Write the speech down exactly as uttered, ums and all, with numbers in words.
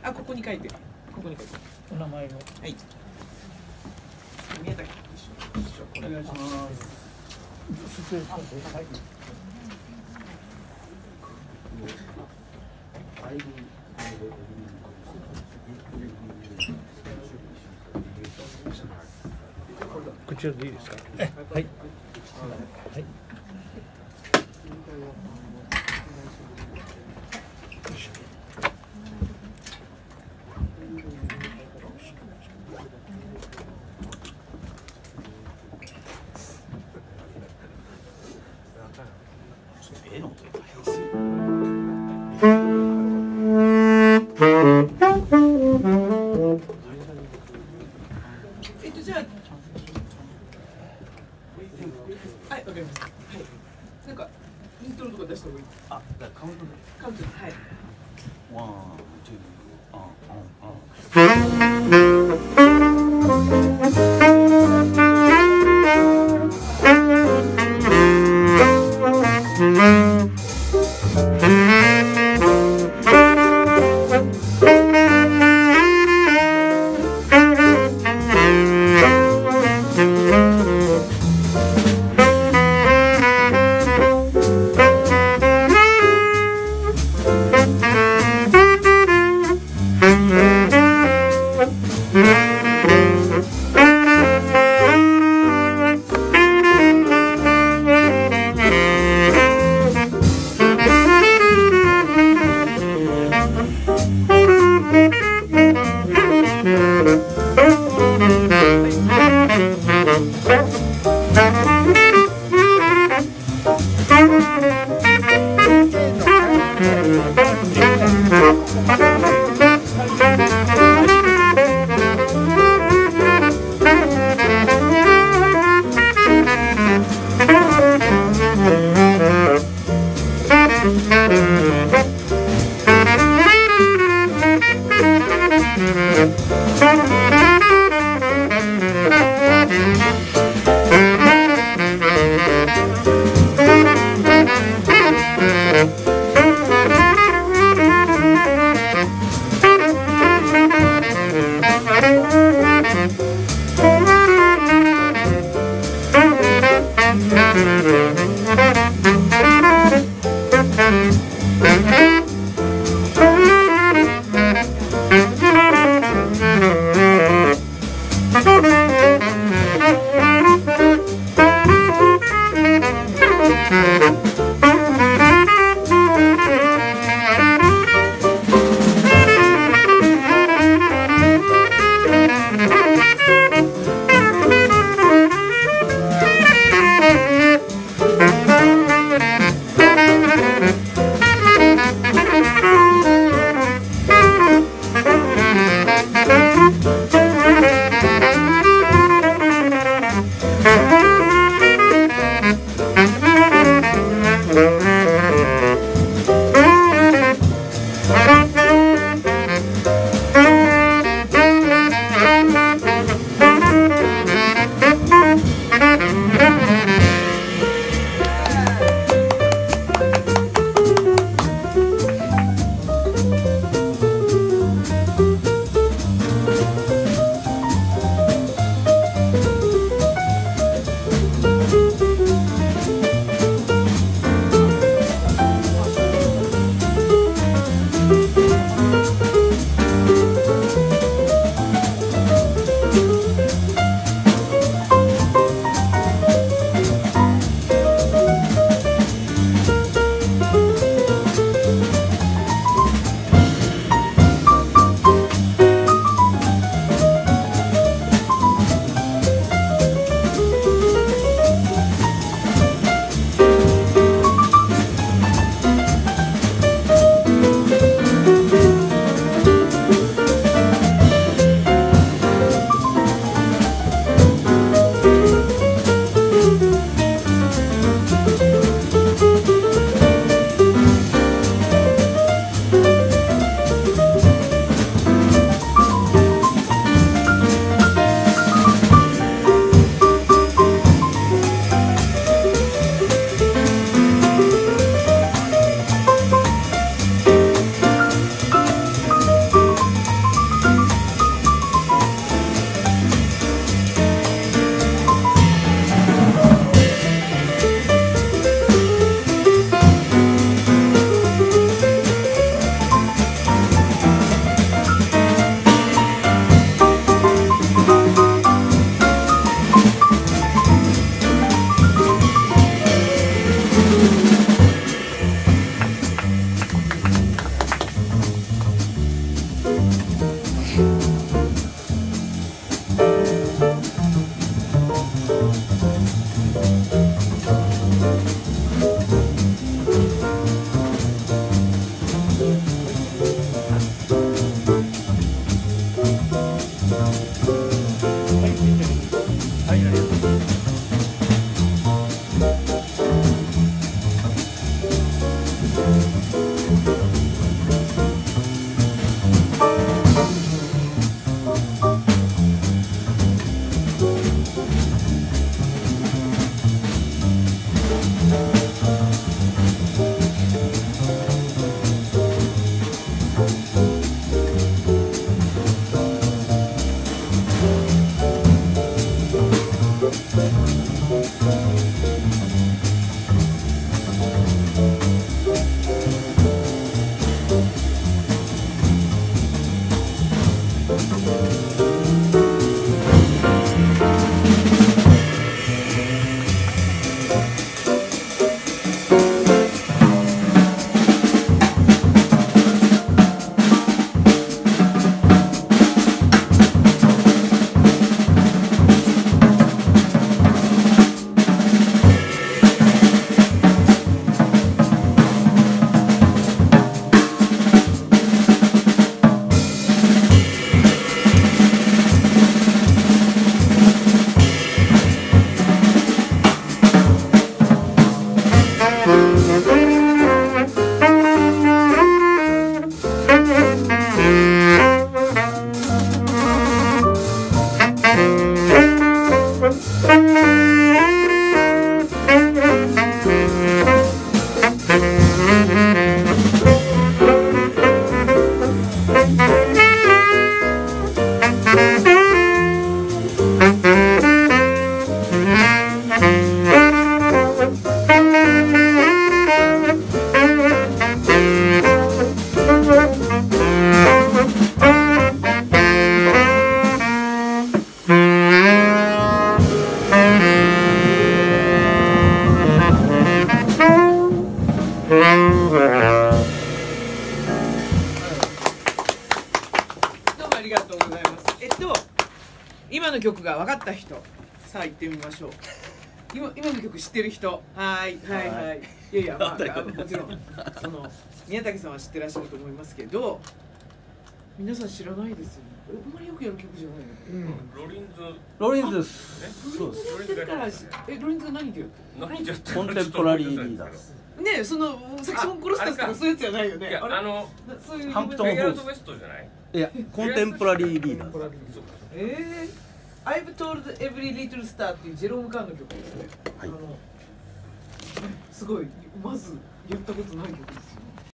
あ、ここに書いて、ここに書いて。 お名前を。 はい。宮崎一緒。お願いします。 失礼します。はい。こちらでいいですか。はい。はい。 えっとじゃあ、はい、わかりました。はい。なんかイントロとか出した方がいい。 あ、だからカウントで。 カウント、はい。 ワン、ツー、あ、 Thank you. りがとうございます。えっと今の曲が分かった人、さあ行ってみましょう。今今の曲知ってる人、はいはいはい。いやいや、まあ、あのもちろんその宮武さんは知ってらっしゃると思いますけど、皆さん知らないですよね。あんまりよくやる曲じゃないの。 ロリンズロリンズですロリンズやってるから、えロリンズ何でやってる？ 何じゃコンテンポラリーリーダーですねえ、そのサクションコロスタスとかそういうやつじゃないよね。 いや、あのそういうハンプトンフェイアウトウエストじゃない？ いやコンテンポラリーリーダーです。 えー、I've told every little star っていうジェローム・カーンの曲ですね。 はい、 あのすごいまずやったことない曲ですよね。